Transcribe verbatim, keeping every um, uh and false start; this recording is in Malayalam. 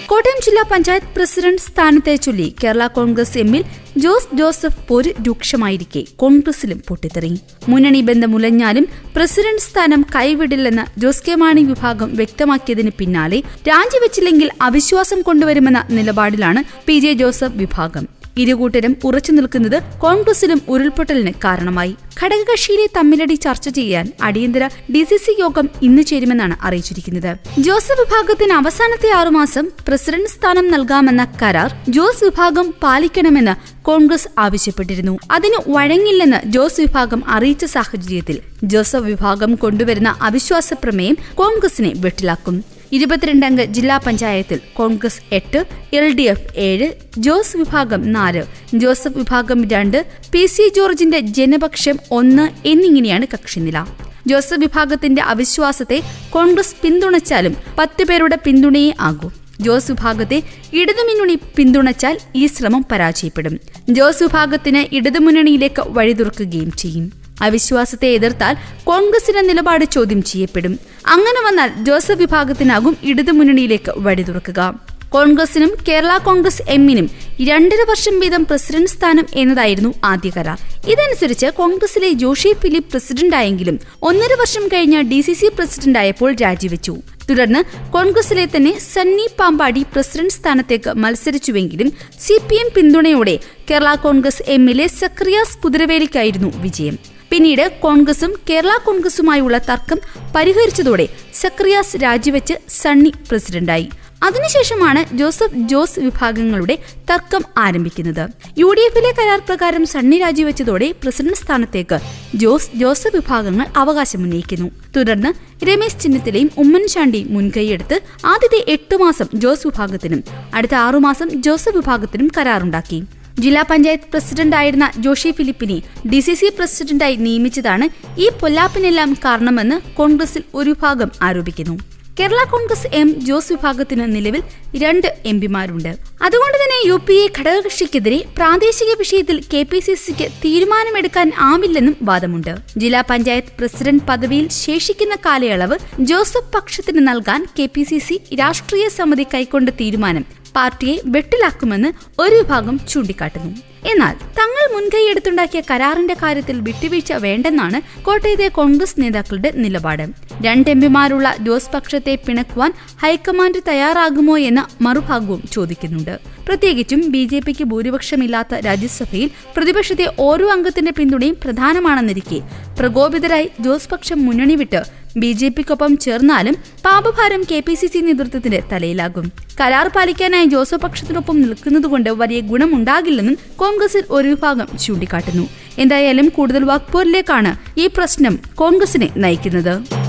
കോട്ടയം ജില്ലാ പഞ്ചായത്ത് പ്രസിഡന്റ് സ്ഥാനത്തെ ചൊല്ലി കേരള കോൺഗ്രസ് എമ്മിൽ ജോസ് ജോസഫ് പോര് രൂക്ഷമായിരിക്കെ കോൺഗ്രസിലും പൊട്ടിത്തെറി. മുന്നണി ബന്ധം ഉലഞ്ഞാലും പ്രസിഡന്റ് സ്ഥാനം കൈവിടില്ലെന്ന് ജോസ് കെ മാണി വിഭാഗം വ്യക്തമാക്കിയതിന് പിന്നാലെ രാജിവെച്ചില്ലെങ്കിൽ അവിശ്വാസം കൊണ്ടുവരുമെന്ന നിലപാടിലാണ് പി ജെ ജോസഫ് വിഭാഗം. ഇരുകൂട്ടരും ഉറച്ചു നിൽക്കുന്നത് കോൺഗ്രസിലും ഉരുൾപൊട്ടലിന് കാരണമായി. ഘടകകക്ഷിയിലെ തമ്മിലടി ചർച്ച ചെയ്യാൻ അടിയന്തര ഡി സി സി യോഗം ഇന്ന് ചേരുമെന്നാണ് അറിയിച്ചിരിക്കുന്നത്. ജോസഫ് വിഭാഗത്തിന് അവസാനത്തെ ആറുമാസം പ്രസിഡന്റ് സ്ഥാനം നൽകാമെന്ന കരാർ ജോസ് വിഭാഗം പാലിക്കണമെന്ന് കോൺഗ്രസ് ആവശ്യപ്പെട്ടിരുന്നു. അതിന് വഴങ്ങില്ലെന്ന് ജോസ് വിഭാഗം അറിയിച്ച സാഹചര്യത്തിൽ ജോസഫ് വിഭാഗം കൊണ്ടുവരുന്ന അവിശ്വാസ പ്രമേയം കോൺഗ്രസിനെ വെട്ടിലാക്കും. ഇരുപത്തിരണ്ടംഗ ജില്ലാ പഞ്ചായത്തിൽ കോൺഗ്രസ് എട്ട്, എൽ ഡി എഫ് ഏഴ്, ജോസ് വിഭാഗം നാല്, ജോസഫ് വിഭാഗം രണ്ട്, പി സി ജോർജിന്റെ ജനപക്ഷം ഒന്ന് എന്നിങ്ങനെയാണ് കക്ഷിനില. ജോസഫ് വിഭാഗത്തിന്റെ അവിശ്വാസത്തെ കോൺഗ്രസ് പിന്തുണച്ചാലും പത്ത് പേരുടെ പിന്തുണയേ ആകൂ. ജോസ് വിഭാഗത്തെ ഇടതുമുന്നണി പിന്തുണച്ചാൽ ഈ ശ്രമം പരാജയപ്പെടും. ജോസ് വിഭാഗത്തിന് ഇടതുമുന്നണിയിലേക്ക് വഴിതുറക്കുകയും ചെയ്യും. അവിശ്വാസത്തെ എതിർത്താൽ കോൺഗ്രസിന്റെ നിലപാട് ചോദ്യം ചെയ്യപ്പെടും. അങ്ങനെ വന്നാൽ ജോസഫ് വിഭാഗത്തിനാകും ഇടതുമുന്നണിയിലേക്ക് വഴിതുറക്കുക. കോൺഗ്രസിനും കേരള കോൺഗ്രസ് എമ്മിനും രണ്ടര വർഷം വീതം പ്രസിഡന്റ് സ്ഥാനം എന്നതായിരുന്നു ആദ്യ കരാർ. ഇതനുസരിച്ച് കോൺഗ്രസിലെ ജോഷി ഫിലിപ്പ് പ്രസിഡന്റായെങ്കിലും ഒന്നര വർഷം കഴിഞ്ഞ് ഡി സി സി പ്രസിഡന്റായപ്പോൾ രാജിവെച്ചു. തുടർന്ന് കോൺഗ്രസിലെ തന്നെ സണ്ണി പാമ്പാടി പ്രസിഡന്റ് സ്ഥാനത്തേക്ക് മത്സരിച്ചുവെങ്കിലും സി പി എം പിന്തുണയോടെ കേരള കോൺഗ്രസ് എമ്മിലെ സക്രിയാസ് കുതിരവേലിക്കായിരുന്നു വിജയം. പിന്നീട് കോൺഗ്രസും കേരള കോൺഗ്രസുമായുള്ള തർക്കം പരിഹരിച്ചതോടെ സക്രിയാസ് രാജിവെച്ച് സണ്ണി പ്രസിഡന്റായി. അതിനുശേഷമാണ് ജോസഫ് ജോസ് വിഭാഗങ്ങളുടെ തർക്കം ആരംഭിക്കുന്നത്. യു ഡി എഫിലെ കരാർ പ്രകാരം സണ്ണി രാജിവെച്ചതോടെ പ്രസിഡന്റ് സ്ഥാനത്തേക്ക് ജോസ് ജോസഫ് വിഭാഗങ്ങൾ അവകാശമുന്നയിക്കുന്നു. തുടർന്ന് രമേശ് ചെന്നിത്തലയും ഉമ്മൻചാണ്ടിയും മുൻകൈയെടുത്ത് ആദ്യത്തെ എട്ടു മാസം ജോസ് വിഭാഗത്തിനും അടുത്ത ആറുമാസം ജോസഫ് വിഭാഗത്തിനും കരാറുണ്ടാക്കി. ജില്ലാ പഞ്ചായത്ത് പ്രസിഡന്റായിരുന്ന ജോഷി ഫിലിപ്പിനെ ഡി സി സി പ്രസിഡന്റായി നിയമിച്ചതാണ് ഈ പൊല്ലാപ്പിനെല്ലാം കാരണമെന്ന് കോൺഗ്രസിൽ ഒരു വിഭാഗം ആരോപിക്കുന്നു. കേരള കോൺഗ്രസ് എം ജോസ് വിഭാഗത്തിന് നിലവിൽ രണ്ട് എം പിമാരുണ്ട്. അതുകൊണ്ട് തന്നെ യു പി എ ഘടകകക്ഷിക്കെതിരെ പ്രാദേശിക വിഷയത്തിൽ കെ പി സി സിക്ക് തീരുമാനമെടുക്കാൻ ആവില്ലെന്നും വാദമുണ്ട്. ജില്ലാ പഞ്ചായത്ത് പ്രസിഡന്റ് പദവിയിൽ ശേഷിക്കുന്ന കാലയളവ് ജോസഫ് പക്ഷത്തിന് നൽകാൻ കെ പി സി സി രാഷ്ട്രീയ സമിതി കൈക്കൊണ്ട തീരുമാനം പാർട്ടിയെ വെട്ടിലാക്കുമെന്ന് ഒരു വിഭാഗം ചൂണ്ടിക്കാട്ടുന്നു. എന്നാൽ തങ്ങൾ മുൻകൈയെടുത്തുണ്ടാക്കിയ കരാറിന്റെ കാര്യത്തിൽ വിട്ടുവീഴ്ച വേണ്ടെന്നാണ് കോട്ടയത്തെ കോൺഗ്രസ് നേതാക്കളുടെ നിലപാട്. രണ്ട് എം പിമാരുള്ള ജോസ് പക്ഷത്തെ പിണക്കുവാൻ ഹൈക്കമാൻഡ് തയ്യാറാകുമോ എന്ന മറുഭാഗവും ചോദിക്കുന്നുണ്ട്. പ്രത്യേകിച്ചും ബി ജെ പിക്ക് ഭൂരിപക്ഷമില്ലാത്ത രാജ്യസഭയിൽ പ്രതിപക്ഷത്തെ ഓരോ അംഗത്തിന്റെ പിന്തുണയും പ്രധാനമാണെന്നിരിക്കെ പ്രകോപിതരായി ജോസ് പക്ഷം മുന്നണി വിട്ട് ബി ജെ പിക്കൊപ്പം ചേർന്നാലും പാപഭാരം കെ പി സി സി നേതൃത്വത്തിന്റെ തലയിലാകും. കരാർ പാലിക്കാനായി ജോസഫ് പക്ഷത്തിനൊപ്പം നിൽക്കുന്നതുകൊണ്ട് വലിയ ഗുണമുണ്ടാകില്ലെന്നും കോൺഗ്രസിൽ ഒരു വിഭാഗം ചൂണ്ടിക്കാട്ടുന്നു. എന്തായാലും കൂടുതൽ വാക്പോരിലേക്കാണ് ഈ പ്രശ്നം കോൺഗ്രസിനെ നയിക്കുന്നത്.